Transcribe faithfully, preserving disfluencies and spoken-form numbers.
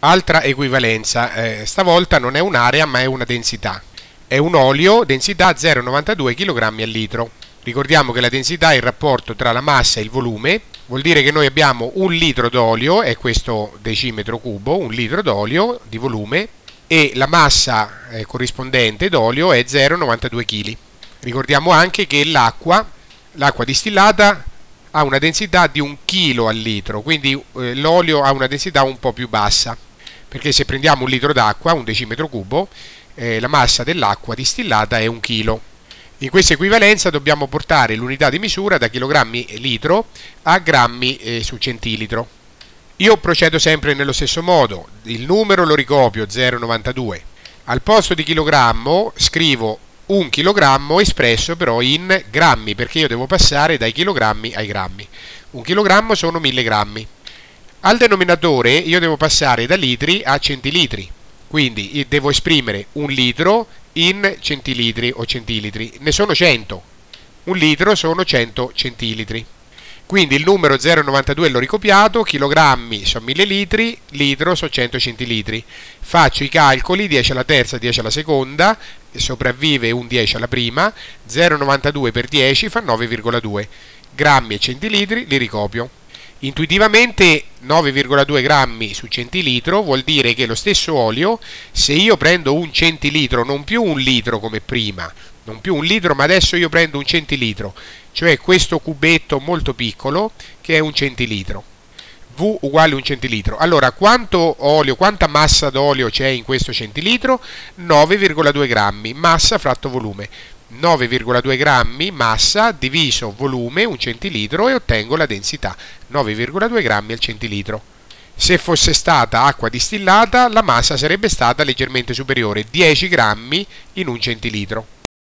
Altra equivalenza, eh, stavolta non è un'area ma è una densità. È un olio, densità zero virgola novantadue chilogrammi al litro. Ricordiamo che la densità è il rapporto tra la massa e il volume, vuol dire che noi abbiamo un litro d'olio, è questo decimetro cubo, un litro d'olio di volume, e la massa eh, corrispondente d'olio è zero virgola novantadue chili. Ricordiamo anche che l'acqua, l'acqua distillata ha una densità di un chilo al litro, quindi eh, l'olio ha una densità un po' più bassa, perché se prendiamo un litro d'acqua, un decimetro cubo, eh, la massa dell'acqua distillata è un chilo. In questa equivalenza dobbiamo portare l'unità di misura da chilogrammi litro a grammi eh, su centilitro. Io procedo sempre nello stesso modo, il numero lo ricopio zero virgola novantadue, al posto di chilogrammo scrivo un chilogrammo espresso però in grammi, perché io devo passare dai chilogrammi ai grammi. Un chilogrammo sono mille grammi. Al denominatore io devo passare da litri a centilitri, quindi devo esprimere un litro in centilitri o centilitri, ne sono cento, un litro sono cento centilitri, quindi il numero zero virgola novantadue l'ho ricopiato, chilogrammi sono mille litri, litro sono cento centilitri, faccio i calcoli, dieci alla terza, dieci alla seconda, sopravvive un dieci alla prima, zero virgola novantadue per dieci fa nove virgola due, grammi e centilitri li ricopio. Intuitivamente nove virgola due grammi su centilitro vuol dire che lo stesso olio, se io prendo un centilitro, non più un litro come prima, non più un litro, ma adesso io prendo un centilitro, cioè questo cubetto molto piccolo che è un centilitro, V uguale un centilitro. Allora, quanto olio, quanta massa d'olio c'è in questo centilitro? nove virgola due grammi, massa fratto volume. nove virgola due grammi massa diviso volume, un centilitro, e ottengo la densità, nove virgola due grammi al centilitro. Se fosse stata acqua distillata, la massa sarebbe stata leggermente superiore, dieci grammi in un centilitro.